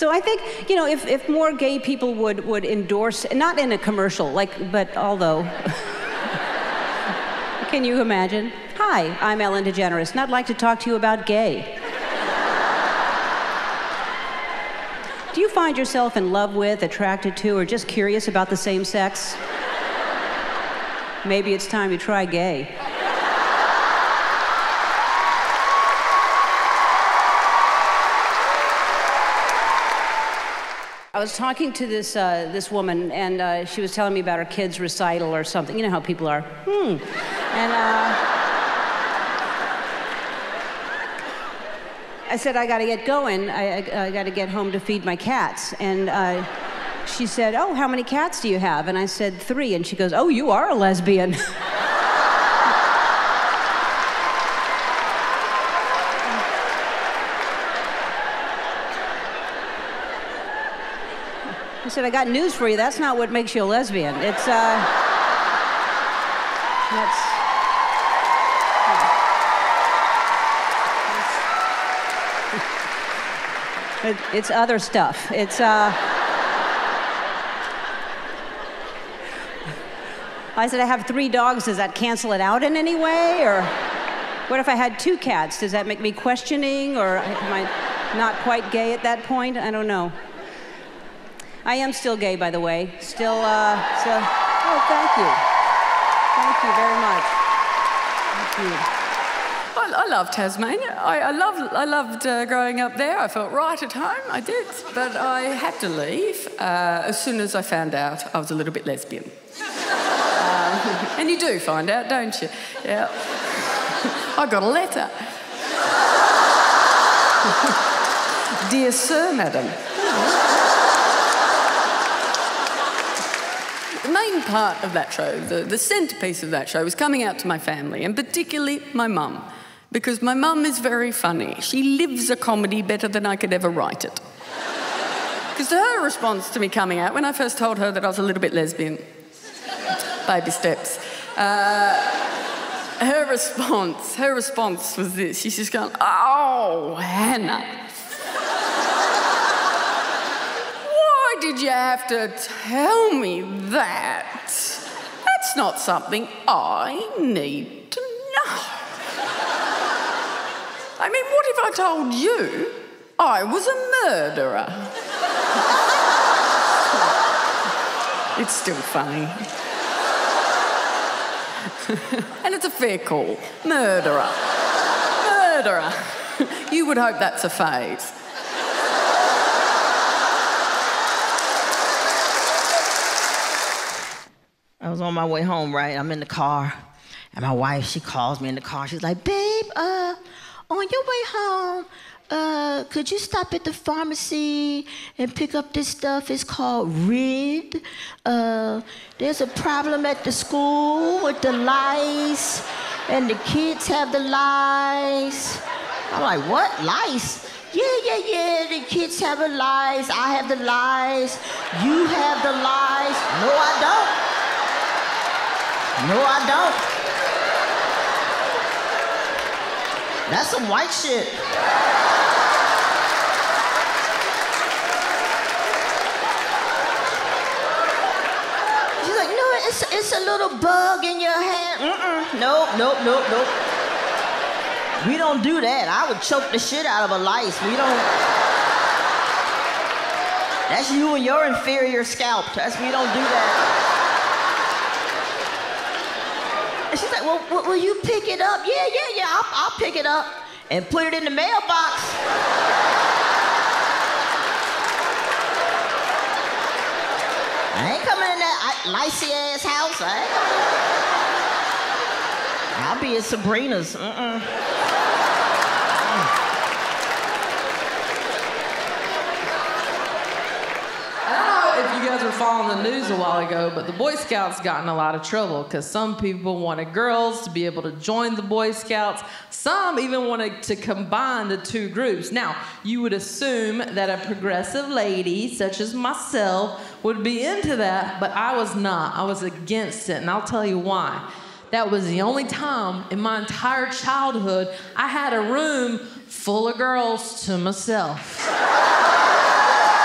So I think, you know, if more gay people would endorse, not in a commercial, but although, can you imagine? Hi, I'm Ellen DeGeneres, and I'd like to talk to you about gay. Do you find yourself in love with, attracted to, or just curious about the same sex? Maybe it's time to try gay. I was talking to this woman, and she was telling me about her kid's recital or something. You know how people are. And I said, I got to get going. I got to get home to feed my cats. And she said, oh, how many cats do you have? And I said, 3. And she goes, oh, you are a lesbian. I said, I got news for you. That's not what makes you a lesbian. It's, it's other stuff. It's, I said, I have 3 dogs. Does that cancel it out in any way? Or what if I had 2 cats? Does that make me questioning? Or am I not quite gay at that point? I don't know. I am still gay, by the way. Still, oh, thank you. Thank you very much. Thank you. I love Tasmania. I loved growing up there. I felt right at home. I did. But I had to leave as soon as I found out I was a little bit lesbian. And you do find out, don't you? Yeah. I got a letter. Dear Sir, Madam. The main part of that show, the centrepiece of that show, was coming out to my family, and particularly my mum, because my mum is very funny. She lives a comedy better than I could ever write it. Because her response to me coming out, when I first told her that I was a little bit lesbian, baby steps, her response was this. She's just going, oh, Hannah. Why did you have to tell me that? That's not something I need to know. I mean, what if I told you I was a murderer? It's still funny. And it's a fair call. Murderer. Murderer. You would hope that's a phase. I was on my way home, right? I'm in the car, and my wife, she calls me in the car. She's like, babe, on your way home, could you stop at the pharmacy and pick up this stuff? It's called Rid. There's a problem at the school with the lice, and the kids have the lice. I'm like, what? Lice? Yeah, the kids have the lice. I have the lice. You have the lice. No, I don't. No, I don't. That's some white shit. She's like, no, it's a little bug in your hand. Nope. We don't do that. I would choke the shit out of a lice. We don't. That's you and your inferior scalp. We don't do that. And she's like, well, will you pick it up? Yeah, I'll pick it up and put it in the mailbox. I ain't coming in that licey ass house. I'll be at Sabrina's. If you guys were following the news a while ago, but the Boy Scouts got in a lot of trouble because some people wanted girls to be able to join the Boy Scouts. Some even wanted to combine the 2 groups. Now, you would assume that a progressive lady such as myself would be into that, but I was not. I was against it, and I'll tell you why. That was the only time in my entire childhood I had a room full of girls to myself.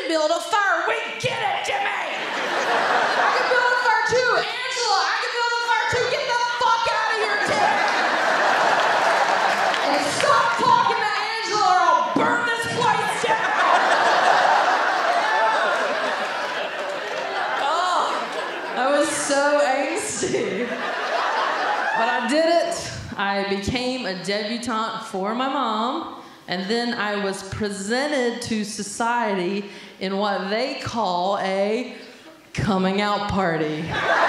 can build a fire. We get it, Jimmy. I can build a fire too. Angela, I can build a fire too. Get the fuck out of here, Tim. And stop talking to Angela or I'll burn this place down. Oh, I was so angsty. But I did it. I became a debutante for my mom, and then I was presented to society in what they call a coming out party.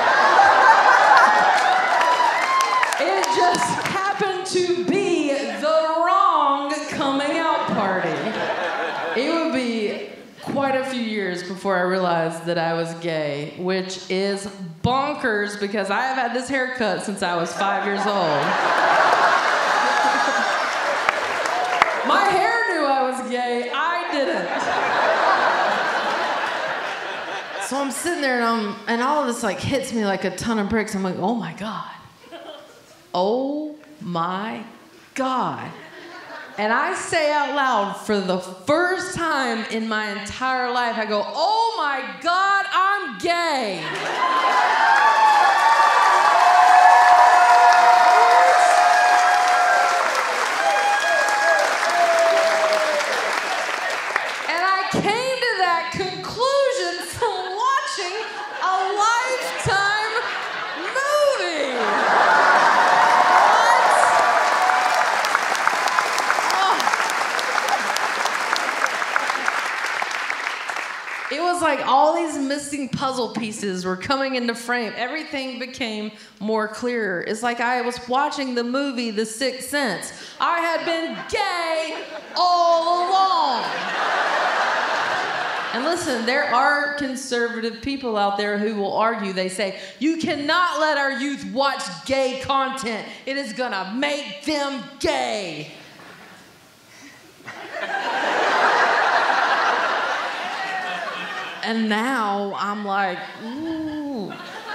It just happened to be the wrong coming out party. It would be quite a few years before I realized that I was gay, which is bonkers because I have had this haircut since I was 5 years old. My hair knew I was gay, I didn't. So I'm sitting there and all of this like hits me like a ton of bricks. I'm like, oh my God. Oh my God. And I say out loud for the first time in my entire life, I go, oh my God, I'm gay. And I came to that conclusion from watching a Lifetime movie. It was like all these missing puzzle pieces were coming into frame. Everything became more clearer. It's like I was watching the movie The Sixth Sense. I had been gay all along. And listen, there are conservative people out there who will argue. They say, you cannot let our youth watch gay content. It is gonna make them gay. And now I'm like, ooh.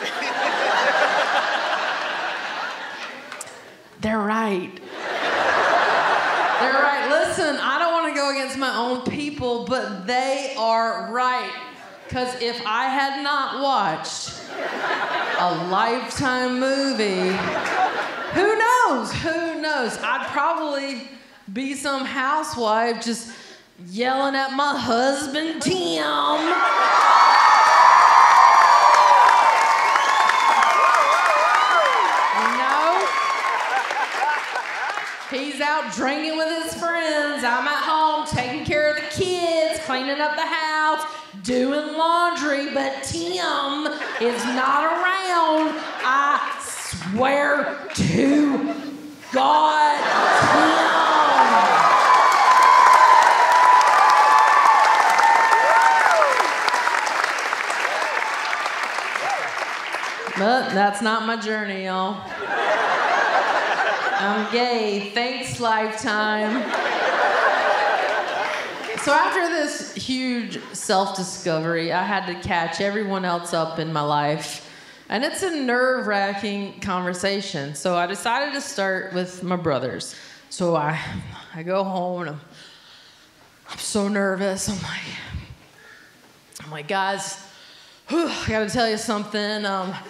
They're right. They're right. Listen, I don't want to go against my own people, but they are right. Because if I had not watched a Lifetime movie, who knows? Who knows? I'd probably be some housewife just yelling at my husband, Tim. He's out drinking with his friends. I'm at home taking care of the kids, cleaning up the house, doing laundry, but Tim is not around. I swear to God, Tim. But that's not my journey, y'all. I'm gay. Thanks, Lifetime. So after this huge self-discovery, I had to catch everyone else up in my life. And it's a nerve-wracking conversation. So I decided to start with my brothers. So I go home and I'm so nervous. I'm like, guys, I gotta tell you something.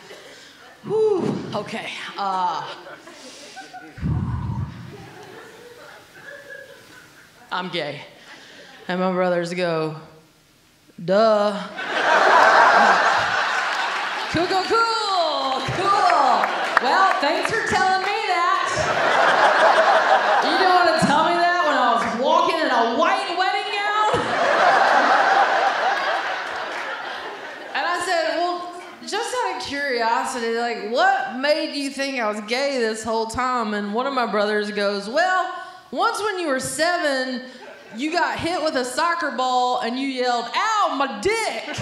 Okay. I'm gay. And my brothers go, duh. Cool. Well, thanks for telling me that. You don't want to tell me that when I was walking in a white wedding gown? And I said, well, just out of curiosity, like, what made you think I was gay this whole time? And one of my brothers goes, well, once when you were 7, you got hit with a soccer ball and you yelled, ow, my dick!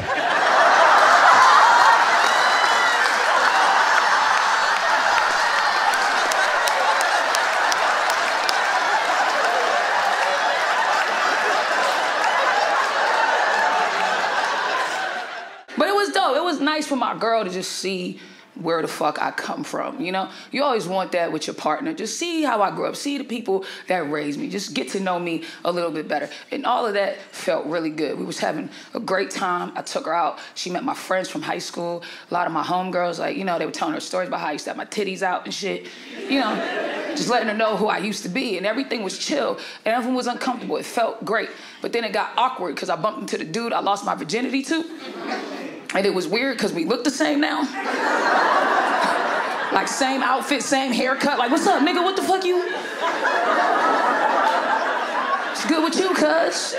But it was dope. It was nice for my girl to just see where the fuck I come from, you know? You always want that with your partner. Just see how I grew up. See the people that raised me. Just get to know me a little bit better. And all of that felt really good. We was having a great time. I took her out. She met my friends from high school. A lot of my homegirls, like, you know, they were telling her stories about how I used to have my titties out and shit. You know, just letting her know who I used to be. And everything was chill. And everyone was uncomfortable. It felt great. But then it got awkward because I bumped into the dude I lost my virginity to. And it was weird because we look the same now. Like same outfit, same haircut. Like, what's up, nigga? What the fuck you? It's good with you, cuz.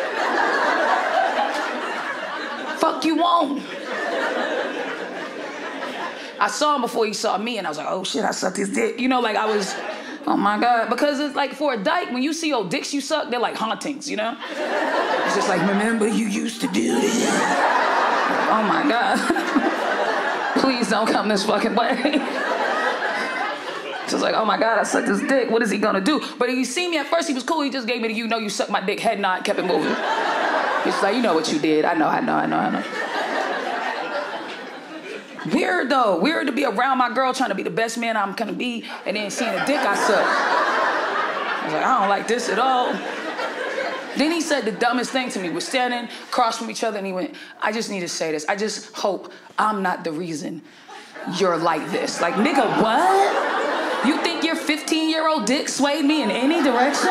Fuck you on. I saw him before he saw me and I was like, oh shit, I sucked his dick. You know, like I was, oh my God. Because it's like for a dyke, when you see old dicks you suck, they're like hauntings, you know? It's just like, remember you used to do this. Oh my God. Please don't come this fucking way. So it's like, oh my God, I sucked his dick. What is he gonna do? But he see me at first, he was cool. He just gave me the, you know, you sucked my dick, head nod, kept it moving. He's like, you know what you did. I know. Weird though. Weird to be around my girl trying to be the best man I'm gonna be and then seeing a dick I suck. I was like, I don't like this at all. Then he said the dumbest thing to me. We're standing across from each other and he went, I just need to say this. I just hope I'm not the reason you're like this. Like, nigga, what? You think your 15-year-old dick swayed me in any direction?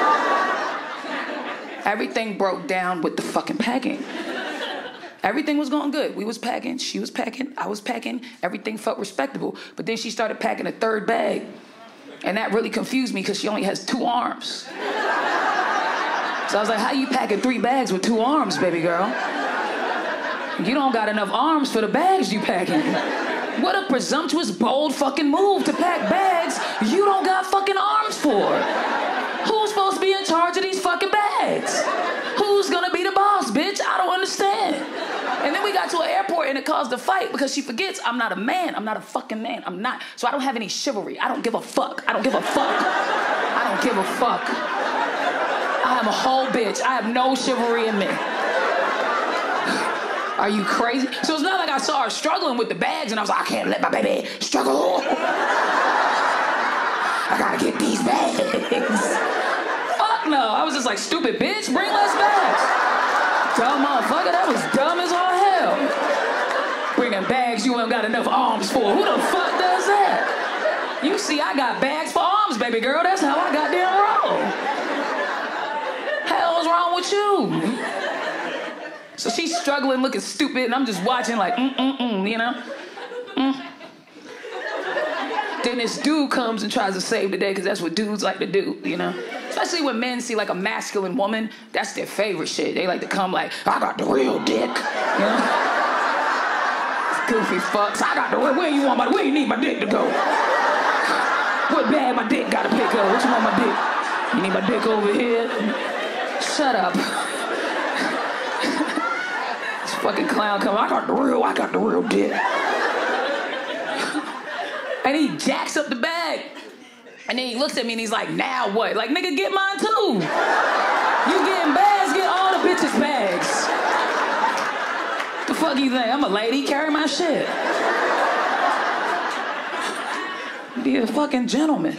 Everything broke down with the fucking packing. Everything was going good. We was packing, she was packing, I was packing. Everything felt respectable. But then she started packing a third bag. And that really confused me because she only has 2 arms. So I was like, how you packing 3 bags with 2 arms, baby girl? You don't got enough arms for the bags you packing. What a presumptuous, bold fucking move to pack bags you don't got fucking arms for. Who's supposed to be in charge of these fucking bags? Who's gonna be the boss, bitch? I don't understand. And then we got to an airport and it caused a fight because she forgets I'm not a man. I'm not a fucking man. I'm not. So I don't have any chivalry. I don't give a fuck. I don't give a fuck. I don't give a fuck. I am a whole bitch. I have no chivalry in me. Are you crazy? So it's not like I saw her struggling with the bags and I was like, I can't let my baby struggle. I gotta get these bags. Fuck no. I was just like, stupid bitch, bring less bags. Dumb motherfucker, that was dumb as all hell. Bringing bags you ain't got enough arms for. Who the fuck does that? You see, I got bags for arms, baby girl. That's how I goddamn roll. Hell's wrong with you? So she's struggling, looking stupid, and I'm just watching like, you know? Then this dude comes and tries to save the day, because that's what dudes like to do, you know? Especially when men see like a masculine woman, that's their favorite shit. They like to come like, I got the real dick, you know? Goofy fucks. I got the, where you need my dick to go? What bag my dick gotta pick up? What you want my dick? You need my dick over here? Shut up. This fucking clown come, I got the real dick. And he jacks up the bag. And then he looks at me and he's like, now what? Like, nigga, get mine too. You getting bags, get all the bitches' bags. The fuck you think? I'm a lady, carry my shit. Be a fucking gentleman.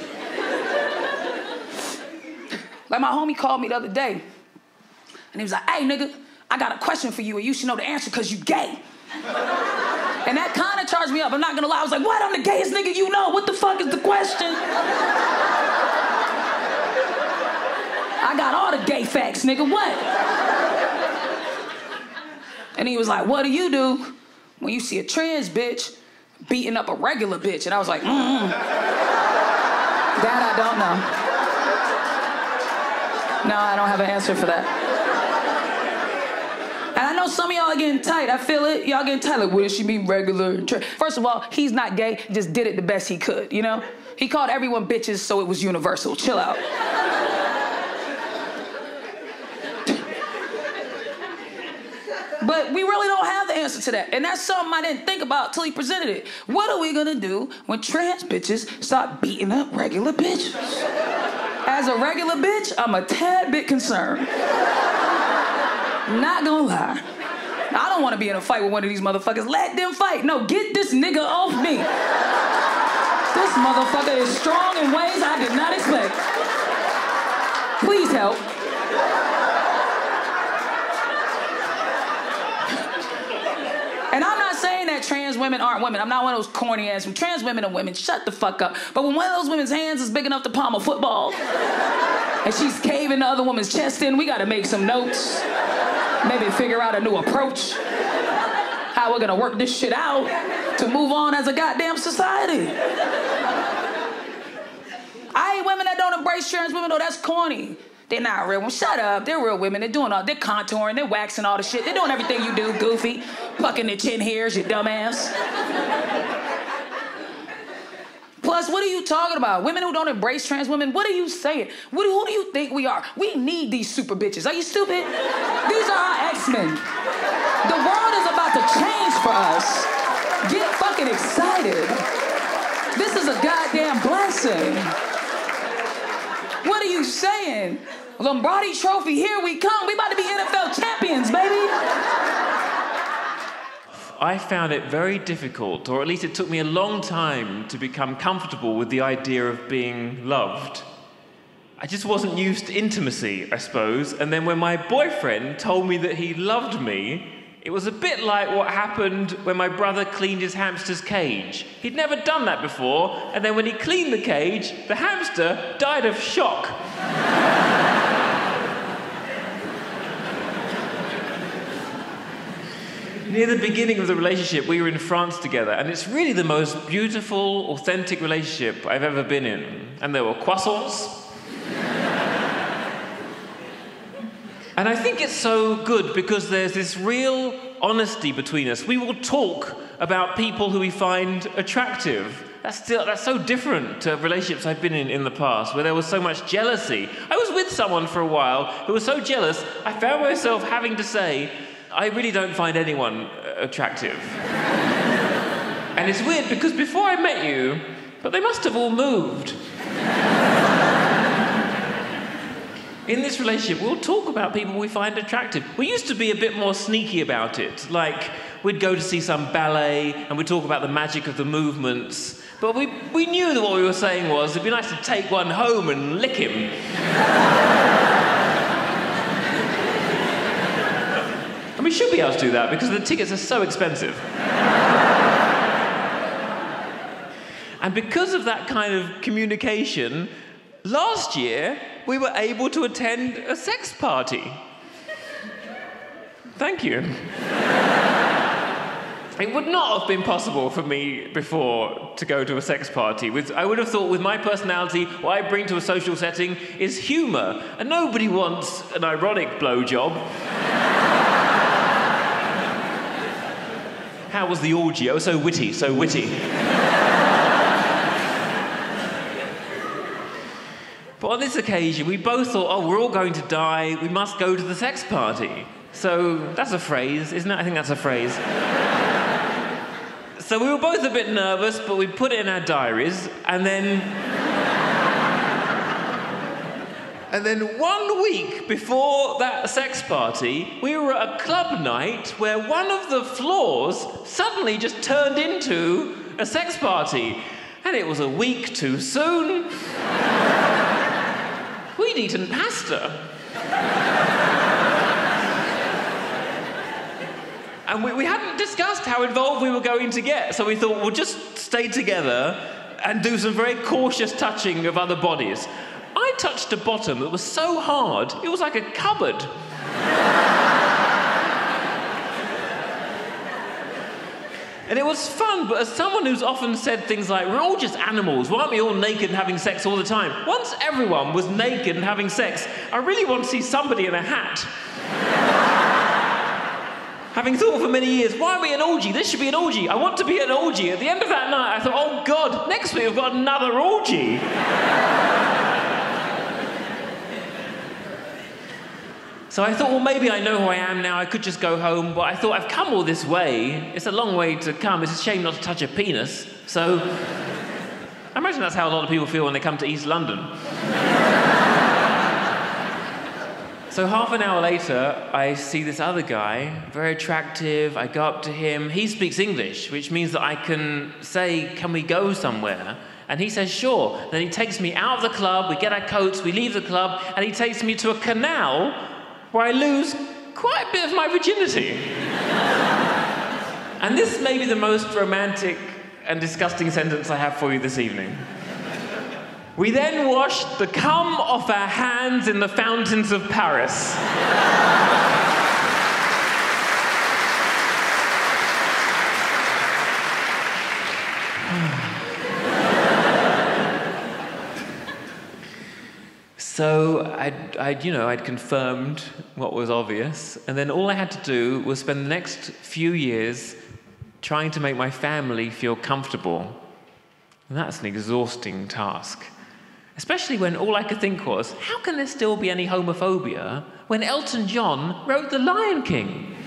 Like my homie called me the other day. And he was like, hey, nigga, I got a question for you and you should know the answer because you gay. And that kind of charged me up. I'm not gonna lie. I was like, what? I'm the gayest nigga you know. What the fuck is the question? I got all the gay facts, nigga. What? And he was like, what do you do when you see a trans bitch beating up a regular bitch? And I was like, That I don't know. No, I don't have an answer for that. And I know some of y'all are getting tight. I feel it. Y'all getting tight. Like, what does she mean regular? First of all, he's not gay. He just did it the best he could, you know? He called everyone bitches, so it was universal. Chill out. But we really don't have the answer to that. And that's something I didn't think about till he presented it. What are we gonna do when trans bitches start beating up regular bitches? As a regular bitch, I'm a tad bit concerned. Not gonna lie. I don't want to be in a fight with one of these motherfuckers. Let them fight. No, get this nigga off me. This motherfucker is strong in ways I did not expect. Please help. And I'm not saying that trans women aren't women. I'm not one of those corny ass. Trans women are women. Shut the fuck up. But when one of those women's hands is big enough to palm a football, and she's caving the other woman's chest in, we gotta make some notes. Maybe figure out a new approach. How we're gonna work this shit out to move on as a goddamn society. I hate women that don't embrace trans women, though. That's corny. They're not real women. Shut up. They're real women. They're doing all, they're contouring, they're waxing all the shit. They're doing everything you do, goofy. Plucking their chin hairs, you dumbass. Plus, what are you talking about? Women who don't embrace trans women, what are you saying? Who do you think we are? We need these super bitches. Are you stupid? These are our X-Men. The world is about to change for us. Get fucking excited. This is a goddamn blessing. What are you saying? Lombardi Trophy, here we come. We about to be NFL champions, baby. I found it very difficult, or at least it took me a long time to become comfortable with the idea of being loved. I just wasn't used to intimacy, I suppose. And then when my boyfriend told me that he loved me, it was a bit like what happened when my brother cleaned his hamster's cage. He'd never done that before, and then when he cleaned the cage, the hamster died of shock. Near the beginning of the relationship, we were in France together, and it's really the most beautiful, authentic relationship I've ever been in. And there were croissants. And I think it's so good because there's this real honesty between us. We will talk about people who we find attractive. That's so different to relationships I've been in the past, where there was so much jealousy. I was with someone for a while who was so jealous, I found myself having to say, I really don't find anyone attractive. And it's weird because before I met you, but they must have all moved. In this relationship, we'll talk about people we find attractive. We used to be a bit more sneaky about it. Like, we'd go to see some ballet, and we'd talk about the magic of the movements. But we knew that what we were saying was, it'd be nice to take one home and lick him. And we should be able to do that, because the tickets are so expensive. And because of that kind of communication, last year, we were able to attend a sex party. Thank you. It would not have been possible for me before to go to a sex party. I would have thought with my personality, what I bring to a social setting is humour, and nobody wants an ironic blowjob. How was the orgy? Oh, so witty, so witty. But on this occasion, we both thought, oh, we're all going to die, we must go to the sex party. So that's a phrase, isn't it? I think that's a phrase. So we were both a bit nervous, but we put it in our diaries, and then 1 week before that sex party, we were at a club night where one of the floors suddenly just turned into a sex party. And it was a week too soon. We'd eaten pasta. And we hadn't discussed how involved we were going to get, so we thought we'll just stay together and do some very cautious touching of other bodies. I touched a bottom that was so hard, it was like a cupboard. And it was fun, but as someone who's often said things like, we're all just animals, why aren't we all naked and having sex all the time? Once everyone was naked and having sex, I really want to see somebody in a hat. Having thought for many years, why are we an orgy? This should be an orgy. I want to be an orgy. At the end of that night, I thought, oh God, next week we've got another orgy. So I thought, well, maybe I know who I am now. I could just go home. But I thought, I've come all this way. It's a long way to come. It's a shame not to touch a penis. So I imagine that's how a lot of people feel when they come to East London. So half an hour later, I see this other guy, very attractive. I go up to him. He speaks English, which means that I can say, can we go somewhere? And he says, sure. Then he takes me out of the club, we get our coats, we leave the club, and he takes me to a canal where I lose quite a bit of my virginity. And this may be the most romantic and disgusting sentence I have for you this evening. We then washed the cum off our hands in the fountains of Paris. So I'd confirmed what was obvious, and then all I had to do was spend the next few years trying to make my family feel comfortable. And that's an exhausting task. Especially when all I could think was, how can there still be any homophobia when Elton John wrote The Lion King?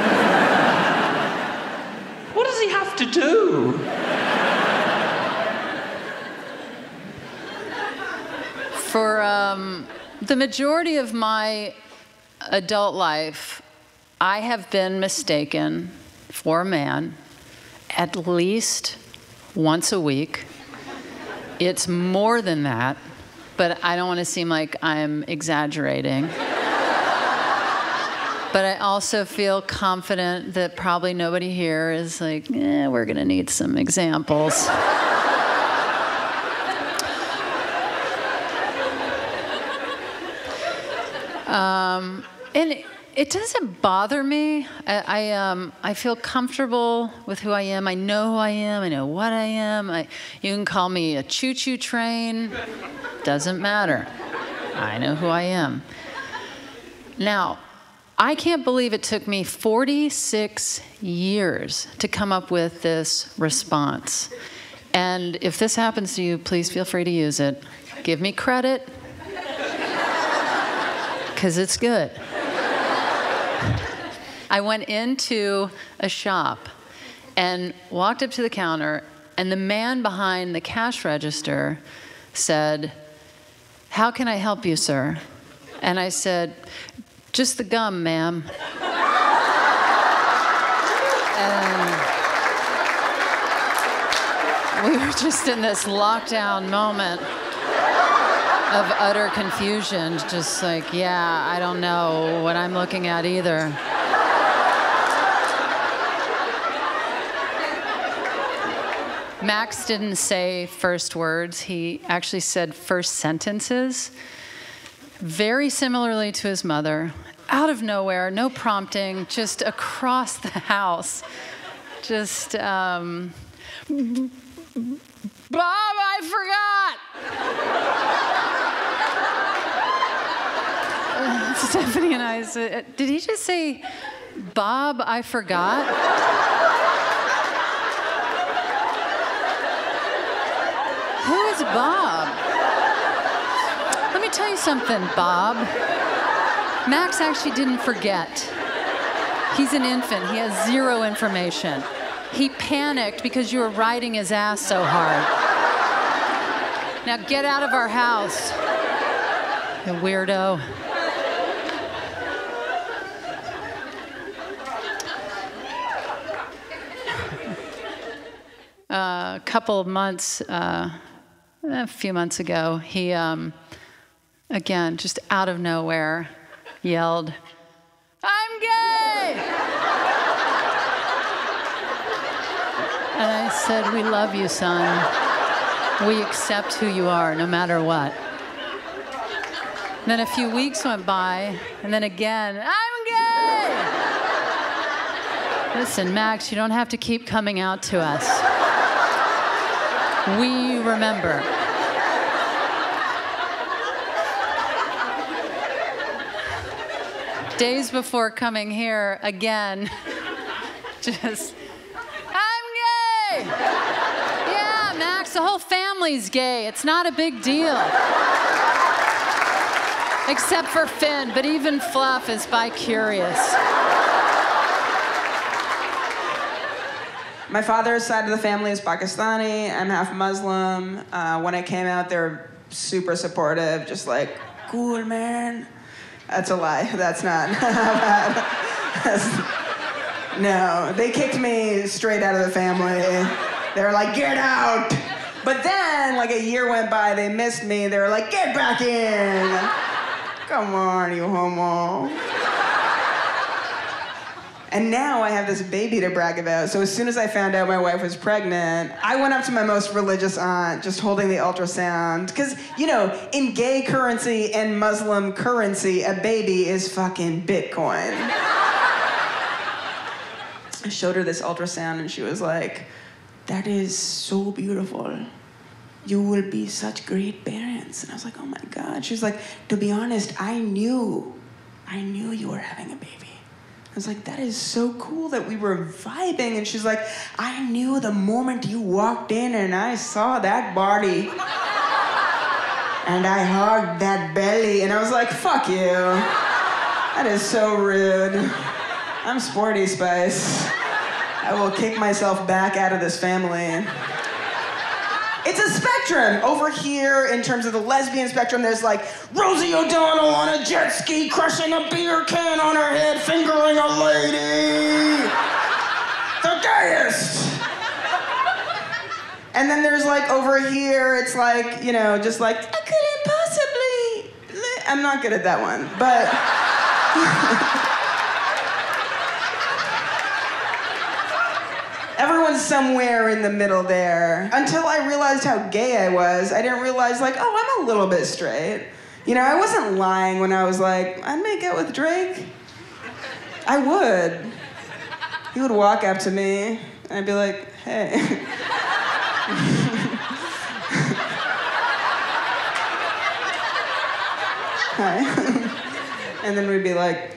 What does he have to do? For the majority of my adult life, I have been mistaken for a man at least once a week. It's more than that, but I don't want to seem like I'm exaggerating. But I also feel confident that probably nobody here is like, we're going to need some examples. And it doesn't bother me. I feel comfortable with who I am. I know who I am. I know what I am. You can call me a choo-choo train. Doesn't matter. I know who I am. Now, I can't believe it took me 46 years to come up with this response. And if this happens to you, please feel free to use it. Give me credit, because it's good. I went into a shop and walked up to the counter, and the man behind the cash register said, "How can I help you, sir?" And I said, "Just the gum, ma'am." And we were just in this lockdown moment of utter confusion, just like, yeah, I don't know what I'm looking at either. Max didn't say first words. He actually said first sentences, very similarly to his mother, out of nowhere, no prompting, just across the house. Just, Bob, I forgot! Stephanie and I said, did he just say, Bob, I forgot? Who is Bob? Let me tell you something, Bob. Max actually didn't forget. He's an infant. He has zero information. He panicked because you were riding his ass so hard. Now get out of our house, you weirdo. A couple of months, a few months ago, he, again, just out of nowhere, yelled, "I'm gay!" And I said, "We love you, son. We accept who you are, no matter what." And then a few weeks went by, and then again, "I'm gay!" Listen, Max, you don't have to keep coming out to us. We remember. Days before coming here, again, just, "I'm gay!" Yeah, Max, the whole family's gay. It's not a big deal. Except for Finn, but even Fluff is bi-curious. My father's side of the family is Pakistani. I'm half Muslim. When I came out, they were super supportive, just like, "Cool, man. That's a lie. That's not how bad. No, they kicked me straight out of the family. They were like, get out. But then, like a year went by, they missed me. They were like, get back in. Come on, you homo. And now I have this baby to brag about. So as soon as I found out my wife was pregnant, I went up to my most religious aunt, just holding the ultrasound. Because, you know, in gay currency and Muslim currency, a baby is fucking Bitcoin. I showed her this ultrasound and she was like, that is so beautiful. You will be such great parents. And I was like, oh my God. She was like, to be honest, I knew you were having a baby. I was like, that is so cool that we were vibing. And she's like, I knew the moment you walked in and I saw that body. And I hugged that belly. And I was like, fuck you. That is so rude. I'm Sporty Spice. I will kick myself back out of this family. It's a spectrum. Over here, in terms of the lesbian spectrum, there's like Rosie O'Donnell on a jet ski, crushing a beer can on her head, fingering a lady. The gayest. And then there's like over here, it's like, you know, just like, I couldn't possibly. I'm not good at that one, but. Everyone's somewhere in the middle there. Until I realized how gay I was, I didn't realize, like, oh, I'm a little bit straight. You know, I wasn't lying when I was like, I'd make out with Drake. I would. He would walk up to me, and I'd be like, hey. Hi. And then we'd be like,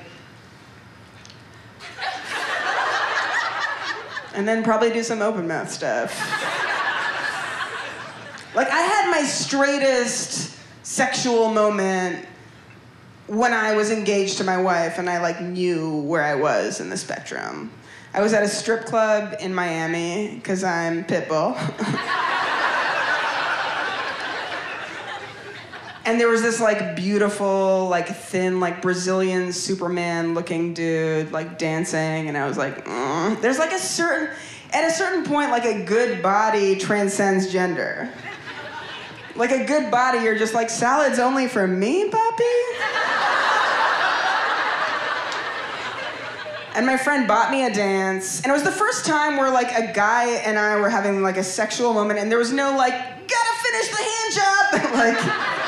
and then probably do some open mouth stuff. Like, I had my straightest sexual moment when I was engaged to my wife and I, like, knew where I was in the spectrum. I was at a strip club in Miami, because I'm Pitbull. And there was this, like, beautiful, like, thin, like, Brazilian Superman-looking dude, like, dancing, and I was like, There's, like, at a certain point, like, a good body transcends gender. Like, a good body, you're just like, salad's only for me, papi? And my friend bought me a dance, and it was the first time where, like, a guy and I were having, like, a sexual moment, and there was no, like, gotta finish the hand job, like...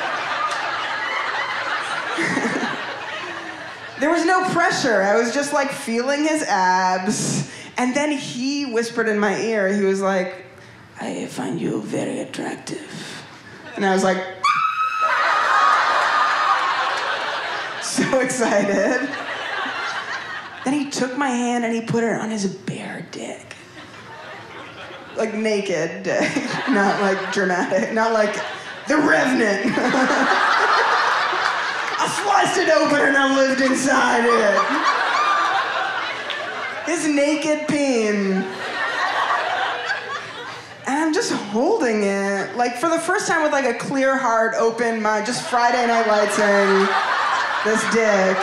There was no pressure. I was just like feeling his abs. And then he whispered in my ear, he was like, I find you very attractive. And I was like, so excited. Then he took my hand and he put it on his bare dick. Like naked dick, not like dramatic, not like The Revenant. I sliced it open and I lived inside it. His naked peen. And I'm just holding it. Like, for the first time with, like, a clear heart, open mind, just Friday Night Lightsing this dick.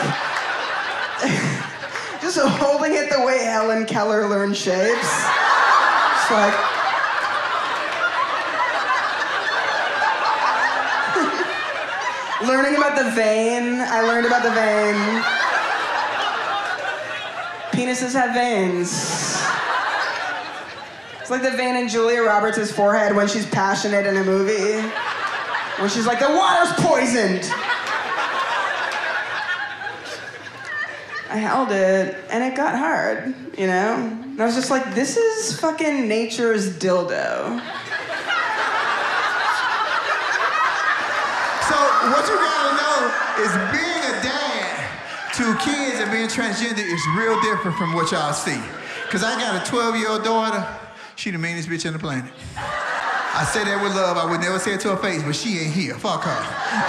Just holding it the way Helen Keller learned shapes. Just like... Learning about the vein. I learned about the vein. Penises have veins. It's like the vein in Julia Roberts' forehead when she's passionate in a movie. When she's like, the water's poisoned. I held it, and it got hard, you know? And I was just like, this is fucking nature's dildo. What you gotta know is being a dad to kids and being transgender is real different from what y'all see. Cause I got a 12-year-old daughter, she the meanest bitch on the planet. I say that with love, I would never say it to her face, but she ain't here, fuck her.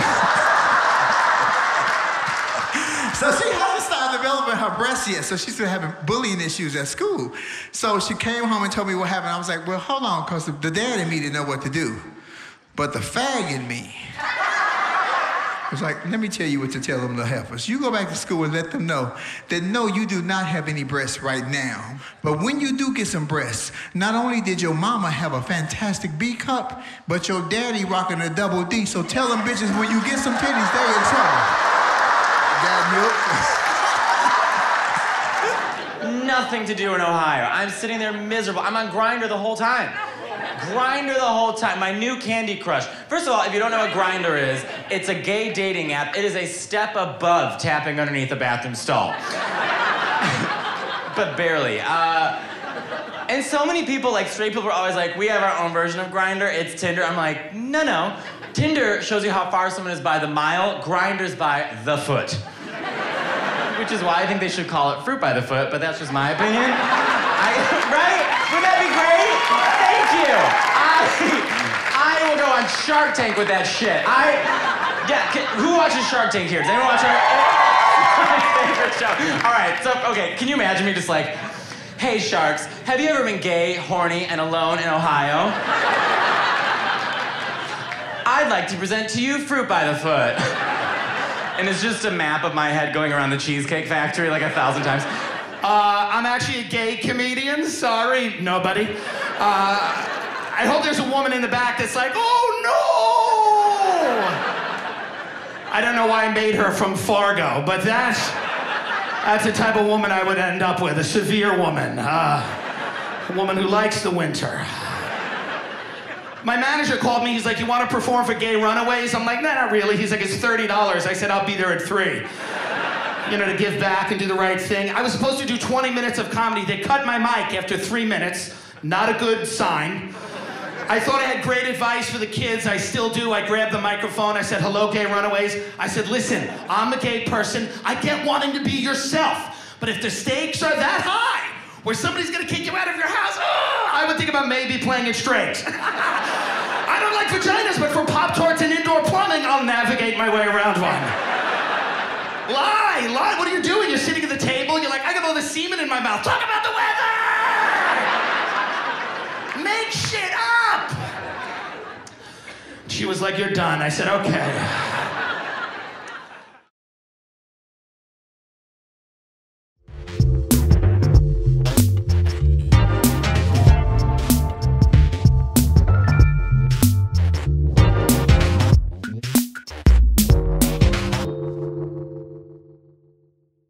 So she hasn't started developing her breasts yet, so she's still having bullying issues at school. So she came home and told me what happened. I was like, well, hold on, cause the dad in me didn't know what to do. But the fag in me It's like, let me tell you what to tell them little heifers. You go back to school and let them know that no, you do not have any breasts right now. But when you do get some breasts, not only did your mama have a fantastic B cup, but your daddy rocking a double D. So tell them bitches when you get some titties, they in trouble. Got milk? Nothing to do in Ohio. I'm sitting there miserable. I'm on Grindr the whole time. Grindr the whole time, my new Candy Crush. First of all, if you don't know what Grindr is, it's a gay dating app. It is a step above tapping underneath a bathroom stall. But barely. And so many people, like straight people, are always like, we have our own version of Grindr, it's Tinder. I'm like, no. Tinder shows you how far someone is by the mile, Grindr's by the foot. Which is why I think they should call it fruit by the foot, but that's just my opinion. Right? Would that be great? Thank you. I will go on Shark Tank with that shit. Who watches Shark Tank here? Does anyone watch Shark Tank? My favorite show. All right, so, okay, can you imagine me just like, hey, sharks, have you ever been gay, horny, and alone in Ohio? I'd like to present to you Fruit by the Foot. And it's just a map of my head going around the Cheesecake Factory like 1,000 times. I'm actually a gay comedian. Sorry, nobody. I hope there's a woman in the back that's like, oh no! I don't know why I made her from Fargo, but that's the type of woman I would end up with, a severe woman. A woman who likes the winter. My manager called me, he's like, you want to perform for Gay Runaways? I'm like, nah, not really. He's like, it's $30. I said, I'll be there at 3. You know, to give back and do the right thing. I was supposed to do 20 minutes of comedy. They cut my mic after 3 minutes. Not a good sign. I thought I had great advice for the kids. I still do. I grabbed the microphone. I said, hello, Gay Runaways. I said, listen, I'm a gay person. I get wanting to be yourself. But if the stakes are that high, where somebody's gonna kick you out of your house, I would think about maybe playing it straight. I don't like vaginas, but for Pop-Tarts and indoor plumbing, I'll navigate my way around one. Lie, what are you doing? You're sitting at the table, you're like, I got all the semen in my mouth. Talk about the weather! Make shit up! She was like, you're done. I said, okay.